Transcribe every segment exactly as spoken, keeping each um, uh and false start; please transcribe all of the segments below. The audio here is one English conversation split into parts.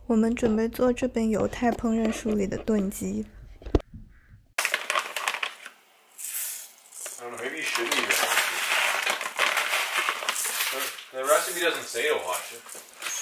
我们准备做这本犹太烹饪书里的炖鸡。 I don't know, maybe you shouldn't even watch it. The recipe doesn't say to watch it.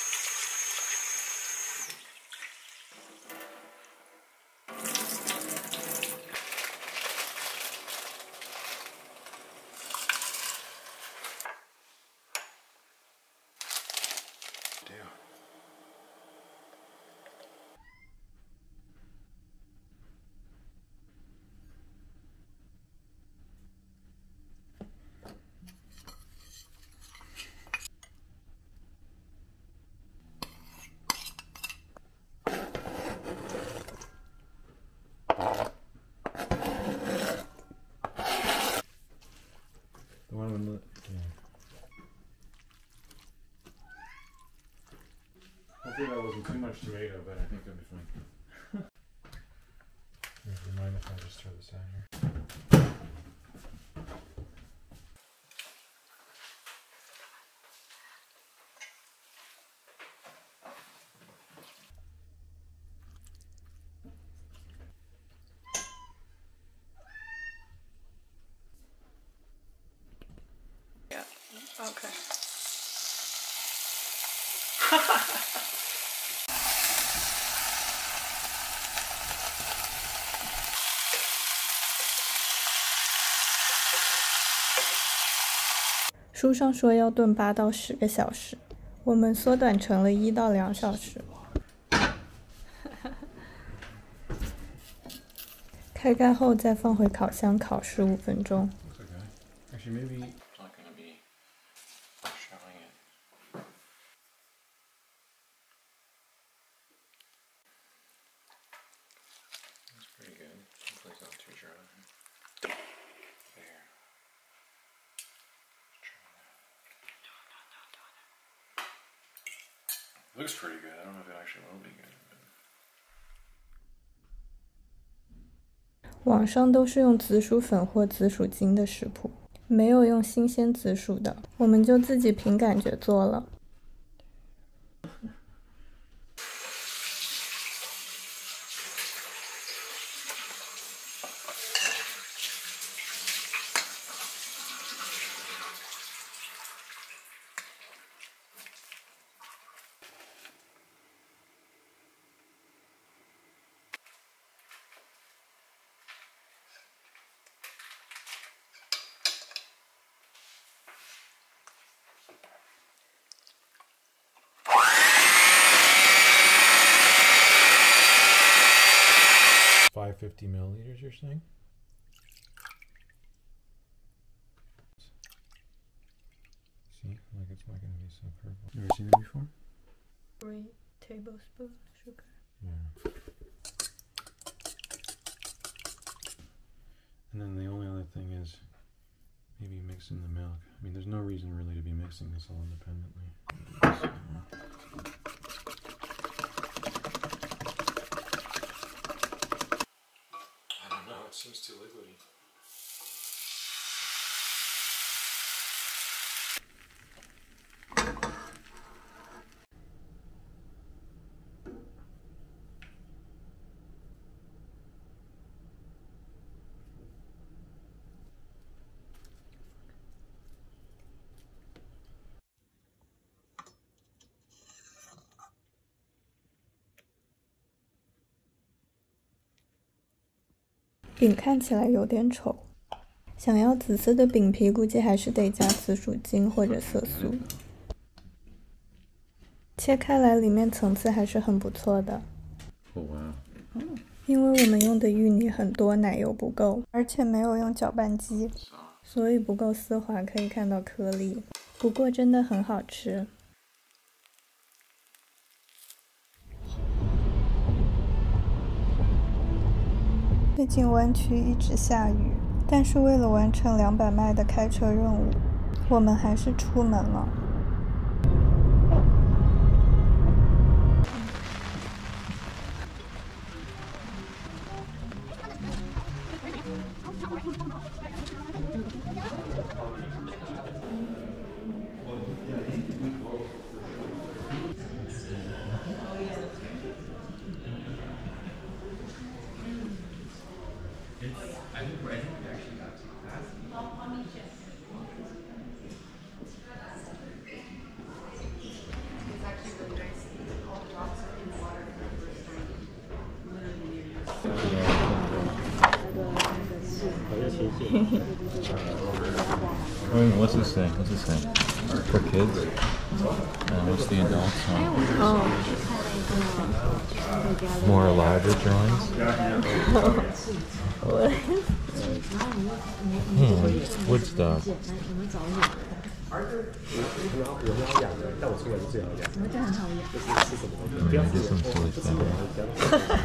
The one with the, yeah. Hopefully that wasn't too much tomato, but I think it'll be fine. Do you mind if I just throw this out here? Okay. 书上说要炖八到十个小时，我们缩短成了一到两小时。开盖后再放回烤箱烤十五分钟。 Actually, maybe it's not going to be showing it. That's pretty good. Hopefully it's not too dry. There. Looks pretty good. I don't know if it actually will be good. But... 网上都是用紫薯粉或紫薯精的食谱。没有用新鲜紫薯的，我们就自己凭感觉做了。 five hundred fifty milliliters, you're saying? See, like it's not going to be so purple. You ever seen it before? Three tablespoons sugar. Yeah. And then the only other thing is maybe mixing the milk. I mean, there's no reason really to be mixing this all independently. So, it seems too liquidy. 饼看起来有点丑，想要紫色的饼皮，估计还是得加紫薯精或者色素。切开来，里面层次还是很不错的。 哦哇！ 因为我们用的芋泥很多，奶油不够，而且没有用搅拌机，所以不够丝滑，可以看到颗粒。不过真的很好吃。最近湾区一直下雨，但是为了完成两百迈的开车任务，我们还是出门了。 minute, what's this thing? What's this thing? For kids? And what's the adults one? Oh. More elaborate drawings? What? Hmm, wood stuff. Maybe do some silly stuff.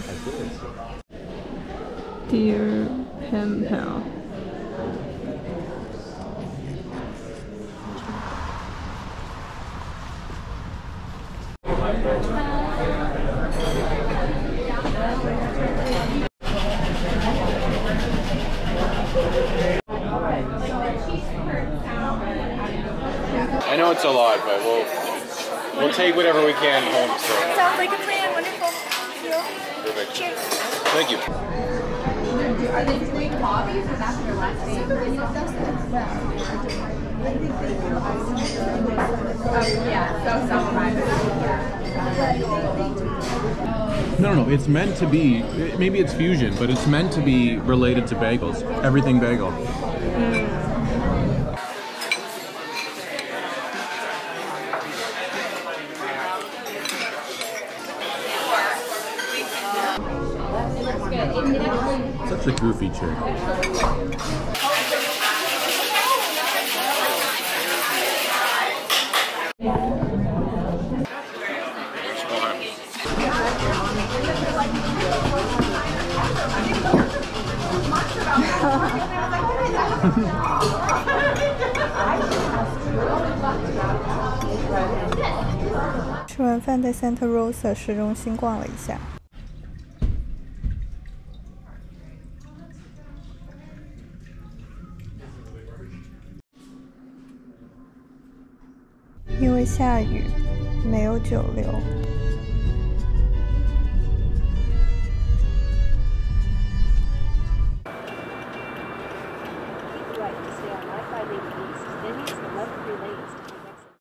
Dear pen pal. I know it's a lot, but we'll we'll take whatever we can home. So. Sounds like a plan. Wonderful. Perfect. Cheers. Thank you. Are they doing hobbies or that's their last name? Um, yeah, so some No, no, no, it's meant to be, maybe it's fusion, but it's meant to be related to bagels. Everything bagel. Mm. Such a goofy chick. Sure. 吃完饭在 Santa Rosa 市中心逛了一下。因为下雨，没有久留。